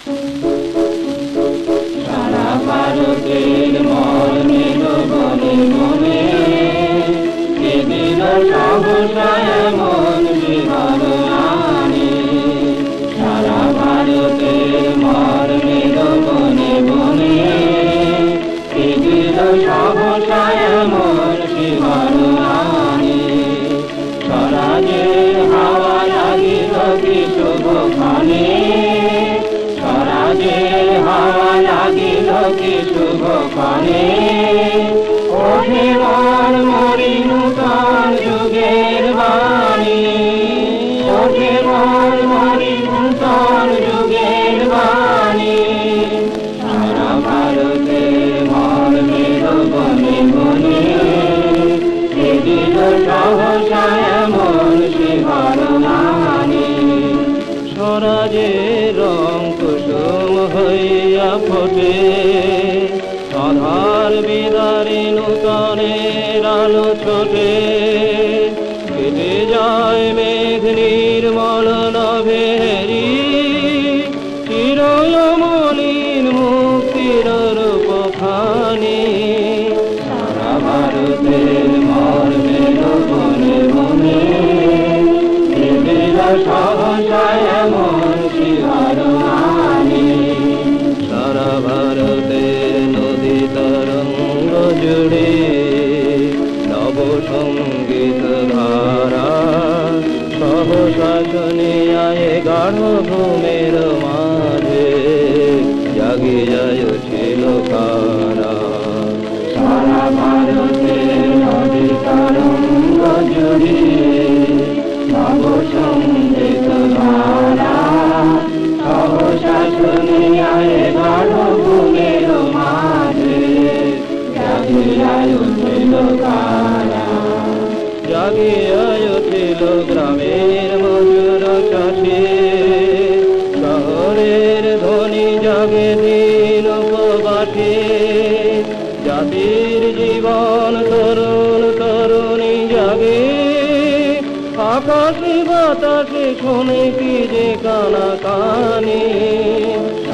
সারা ভারতের মর্মের বনে বনে এদিন সহসায় মন বিহার আনে। সারা ভারতের মর্মের বনে বনে এদিন সহসায় মন বিহার আনে। স্বরাজের হাওয়া লাগিল কি শুভক্ষণে, স্বরাজের হাওয়া লাগিল কি শুভক্ষণে। ওঠে মন মরি নূতন যুগের বাণী, ওঠে মন মরি নূতন যুগের বাণী। সারা ভারতের মর্মের বনে বনে এদিন সহসায় মন শিহর আনে। স্বরাজের রং কুসুম হইয়া ফোটে, আধার বিদারে নূতনের আলো ছোটে। কেটে যায় মেঘ নির্মল নভেরি, চিরয়মলিন মুক্তির রূপখানি। সারা ভারতের মর্মের বনে বনে এদিন সহসায় মন শিহর আনে। সারা ভারতে নদী তরঙ্গ জুড়ে নব সঙ্গীত ধারা, সহসা শুনিয়ায় গাঢ় ঘুমের মাঝে জাগি যায় ছিল কারা। সারা ভারতে নদী তরঙ্গ জুড়ে নব সঙ্গীত ধারা, সহসা শুনিয়ায় গাঢ় ঘুমের মাঝে জাগিয়ায় উঠিল কারা। জাগিয়ায় উঠিল গ্রামের মজুর চাষি, শহরের ধ্বনি জাগে দিন উপবাসী। জাতির জীবন তরুণ তরুণী জাগে, আকাশে বাতাসে শোনে কি যে কানাকানি।